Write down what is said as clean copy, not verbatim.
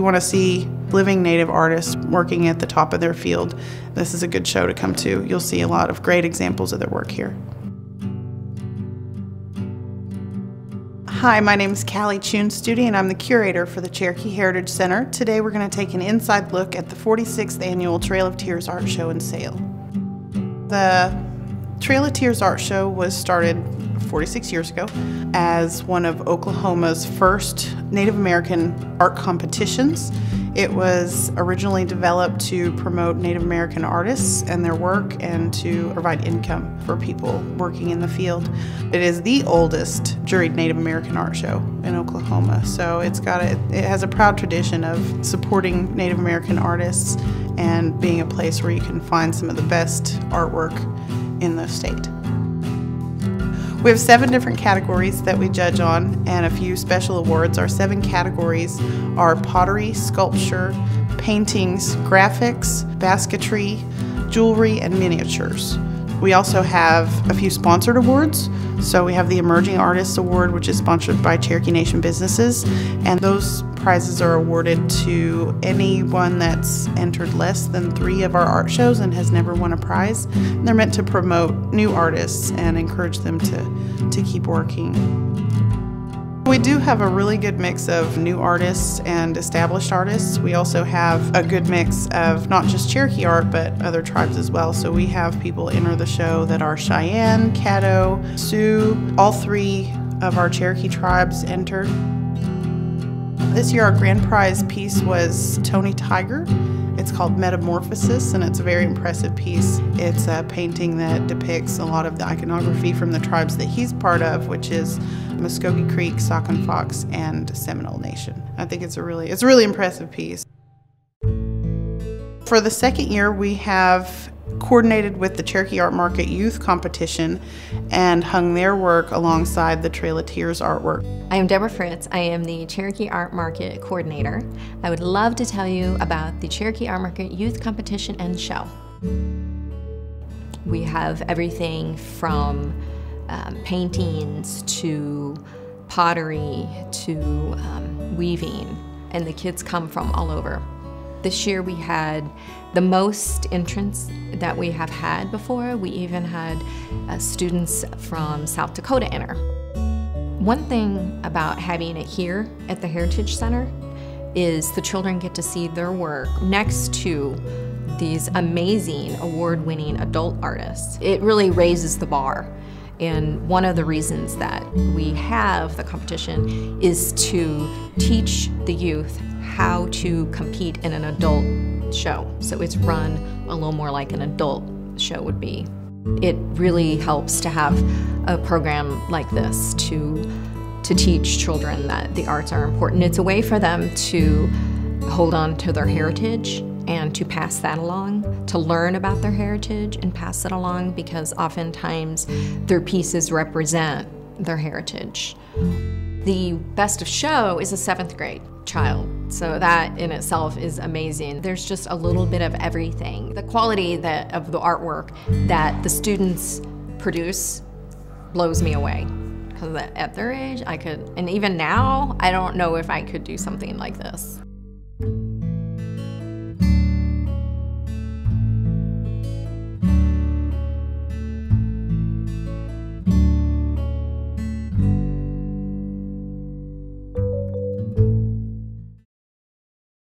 you want to see living Native artists working at the top of their field, this is a good show to come to. You'll see a lot of great examples of their work here. Hi, my name is Callie Chunstudi and I'm the curator for the Cherokee Heritage Center. Today we're going to take an inside look at the 46th Annual Trail of Tears Art Show and Sale. The Trail of Tears Art Show was started 46 years ago as one of Oklahoma's first Native American art competitions. It was originally developed to promote Native American artists and their work and to provide income for people working in the field. It is the oldest juried Native American art show in Oklahoma, so it has a proud tradition of supporting Native American artists and being a place where you can find some of the best artwork in the state. We have 7 different categories that we judge on and a few special awards. Our 7 categories are pottery, sculpture, paintings, graphics, basketry, jewelry, and miniatures. We also have a few sponsored awards. So we have the Emerging Artists Award, which is sponsored by Cherokee Nation businesses, and those prizes are awarded to anyone that's entered less than 3 of our art shows and has never won a prize. And they're meant to promote new artists and encourage them to keep working. We do have a really good mix of new artists and established artists. We also have a good mix of not just Cherokee art, but other tribes as well. So we have people enter the show that are Cheyenne, Caddo, Sioux. All 3 of our Cherokee tribes entered. This year our grand prize piece was Tony Tiger. It's called Metamorphosis, and it's a very impressive piece. It's a painting that depicts a lot of the iconography from the tribes that he's part of, which is Muskogee Creek, Saucon Fox, and Seminole Nation. I think it's a really impressive piece. For the second year, we have coordinated with the Cherokee Art Market Youth Competition and hung their work alongside the Trail of Tears artwork. I am Deborah Fritz. I am the Cherokee Art Market Coordinator. I would love to tell you about the Cherokee Art Market Youth Competition and Show. We have everything from paintings to pottery to weaving, and the kids come from all over. This year we had the most entrants that we have had before. We even had students from South Dakota enter. One thing about having it here at the Heritage Center is the children get to see their work next to these amazing award-winning adult artists. It really raises the bar. And one of the reasons that we have the competition is to teach the youth how to compete in an adult show. So it's run a little more like an adult show would be. It really helps to have a program like this to teach children that the arts are important. It's a way for them to hold on to their heritage and to pass that along, to learn about their heritage and pass it along, because oftentimes their pieces represent their heritage. The best of show is a 7th grade child, so that in itself is amazing. There's just a little bit of everything. The quality of the artwork that the students produce blows me away. Because at their age, and even now, I don't know if I could do something like this.